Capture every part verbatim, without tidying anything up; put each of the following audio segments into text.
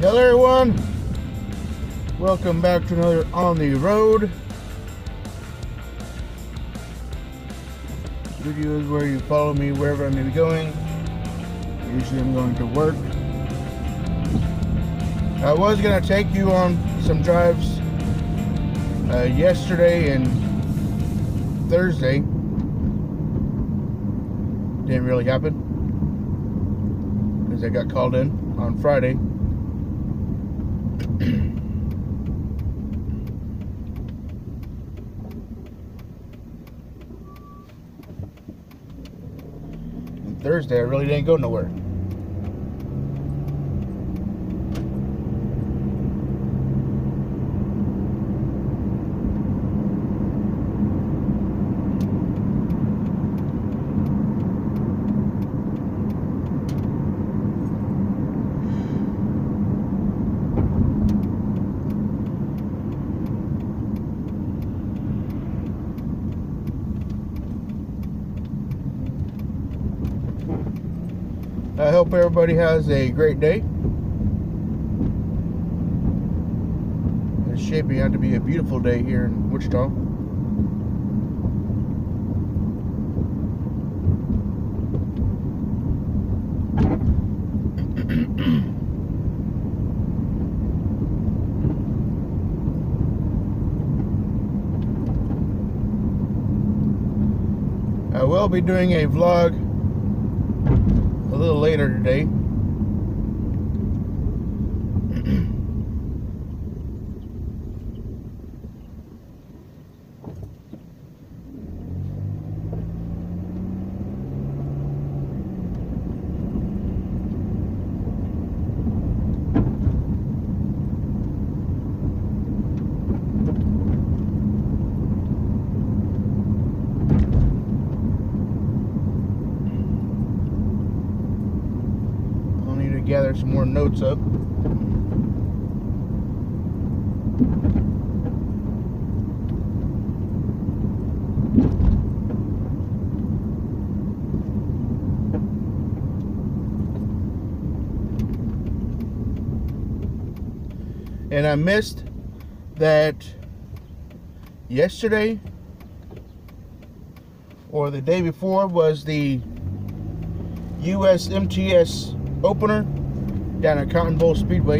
Hello everyone, welcome back to another On the Road videos where you follow me wherever I may be going. Usually I'm going to work. I was going to take you on some drives uh, yesterday and Thursday. Didn't really happen because I got called in on Friday. And Thursday I really didn't go nowhere. I hope everybody has a great day. It's shaping out to be a beautiful day here in Wichita. I will be doing a vlog a little later today. Gather some more notes up. And I missed that yesterday or the day before was the U S M T S opener down at Cotton Bowl Speedway.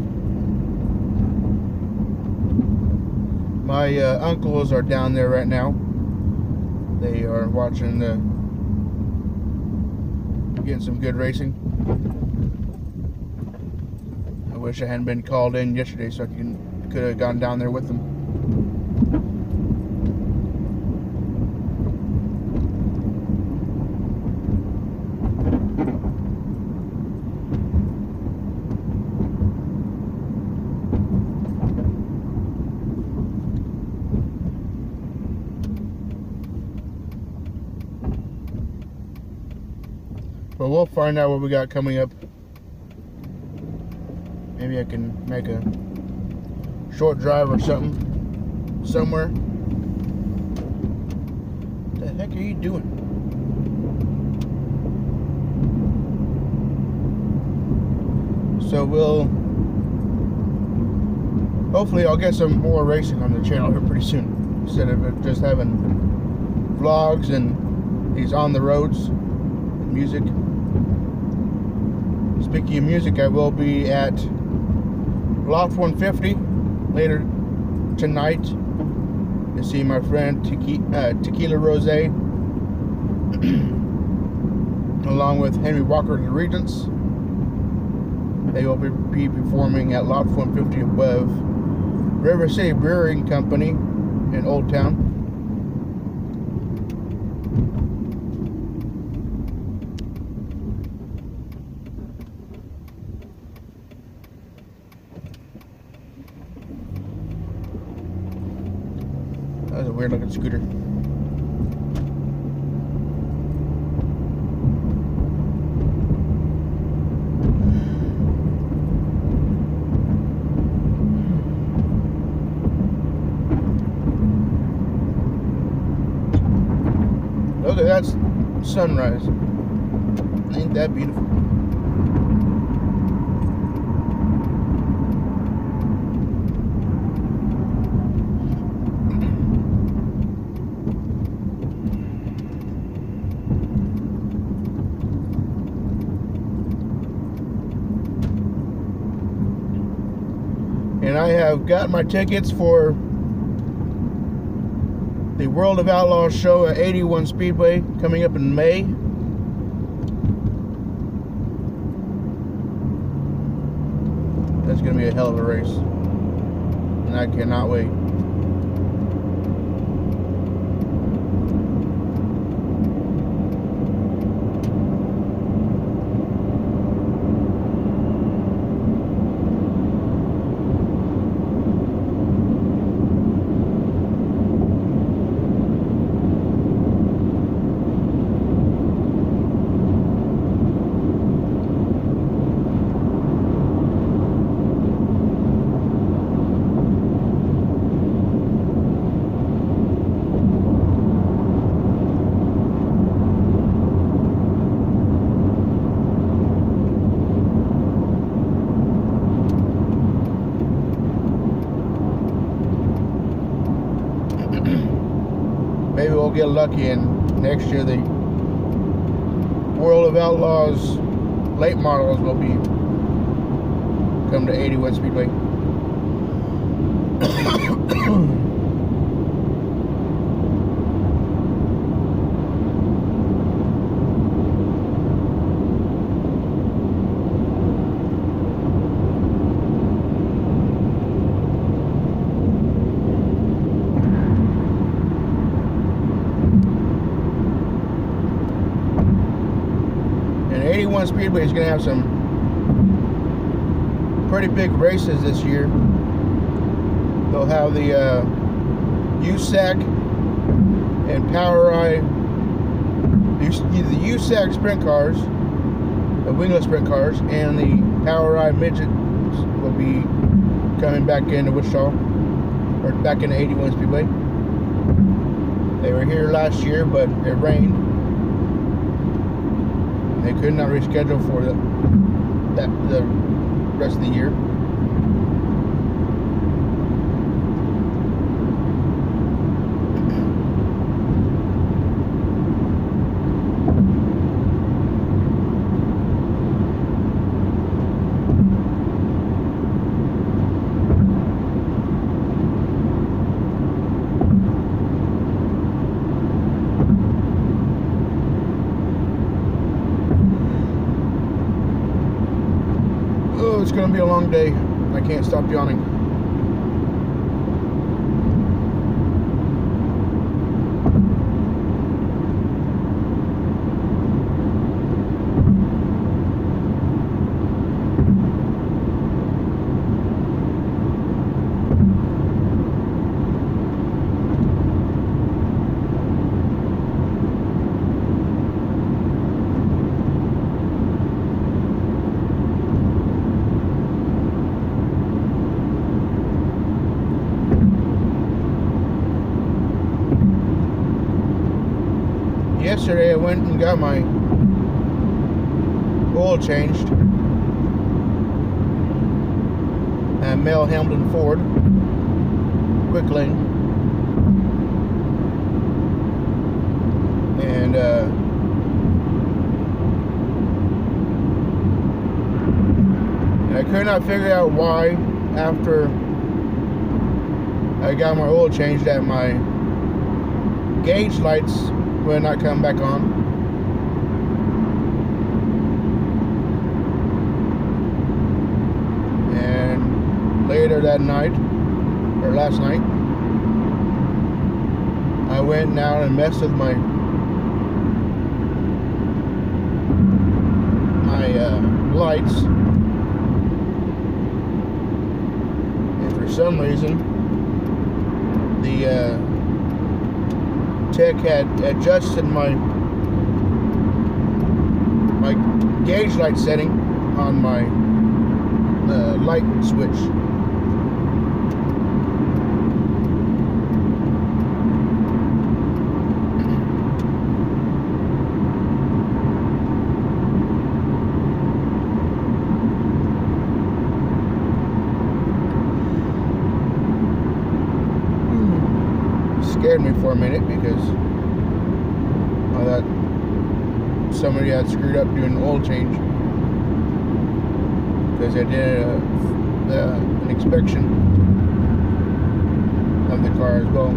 My uh, uncles are down there right now. They are watching the getting some good racing. I wish I hadn't been called in yesterday so I can, could have gone down there with them. But we'll find out what we got coming up. Maybe I can make a short drive or something somewhere. What the heck are you doing? So we'll hopefully I'll get some more racing on the channel here pretty soon, instead of just having vlogs and these on the roads and music. Speaking of music, I will be at Loft one fifty later tonight to see my friend Tequi uh, Tequila Rose along with Henry Walker the Regents. They will be performing at Loft one fifty above River City Brewing Company in Old Town. That's a weird looking scooter. Look at that sunrise. Ain't that beautiful? And I have got my tickets for the World of Outlaws show at eighty-one Speedway coming up in May. That's going to be a hell of a race. And I cannot wait. Maybe we'll get lucky and next year the World of Outlaws late models will be come to eighty-one Speedway. eighty-one Speedway is going to have some pretty big races this year. They'll have the uh, U S A C and PowerDirector, the U S A C sprint cars, the wingless sprint cars, and the PowerDirector midgets will be coming back into Wichita, or back into eighty-one Speedway. They were here last year, but it rained. They could not reschedule for the, that, the rest of the year. It's going to be a long day. I can't stop yawning. Yesterday I went and got my oil changed at Mel Hamilton Ford, quick lane, and uh, and I could not figure out why after I got my oil changed that my gauge lights will not come back on. And later that night, or last night, I went down and messed with my my uh, lights, and for some reason the uh, tech had adjusted my my gauge light setting on my uh, light switch. Scared me for a minute because I thought somebody had screwed up doing an oil change, because I did a uh, an inspection of the car as well.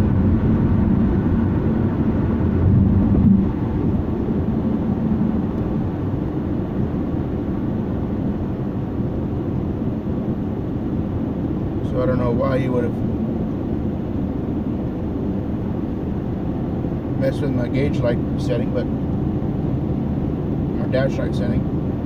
So I don't know why you would have messed with my gauge light setting, but my dash light setting.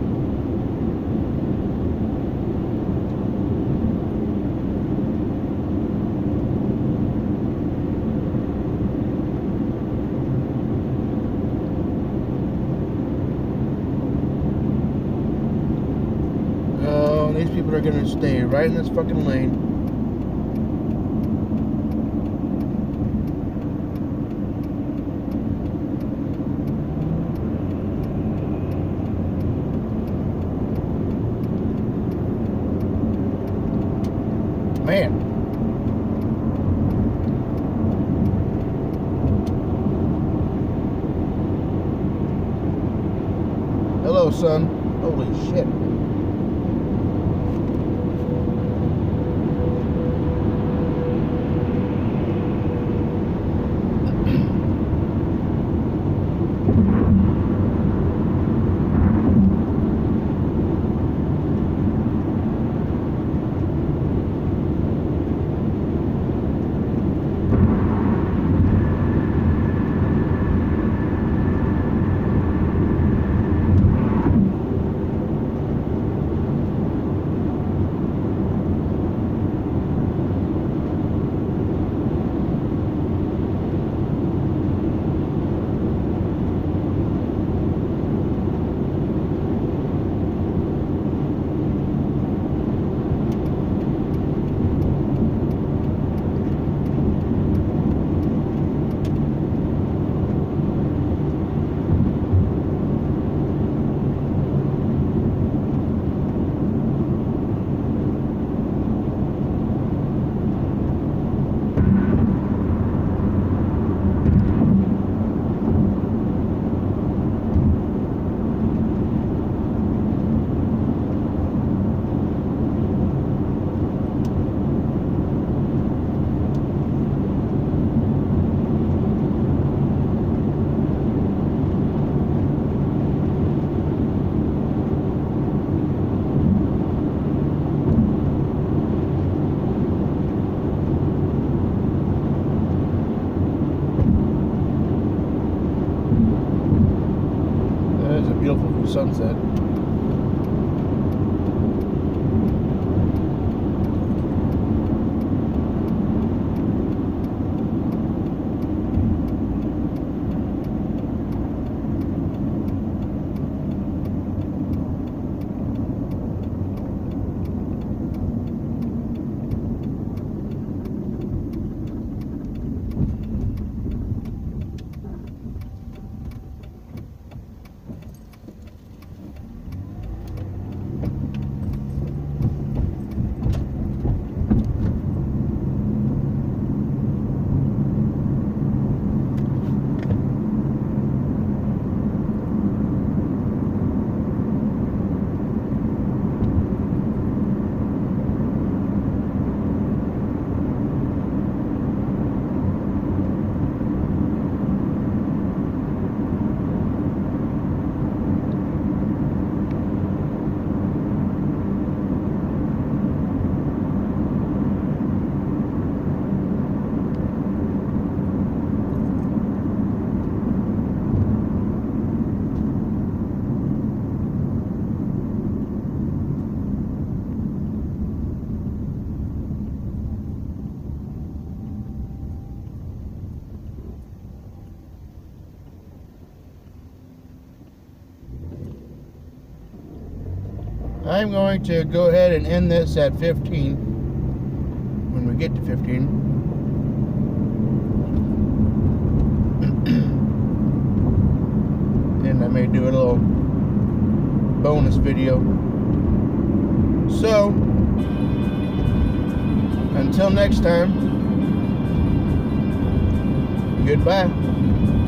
Oh, these people are gonna stay right in this fucking lane. Man. Hello, son. Holy shit. Beautiful sunset. I'm going to go ahead and end this at fifteen when we get to fifteen. And I may do a little bonus video. So, until next time, goodbye.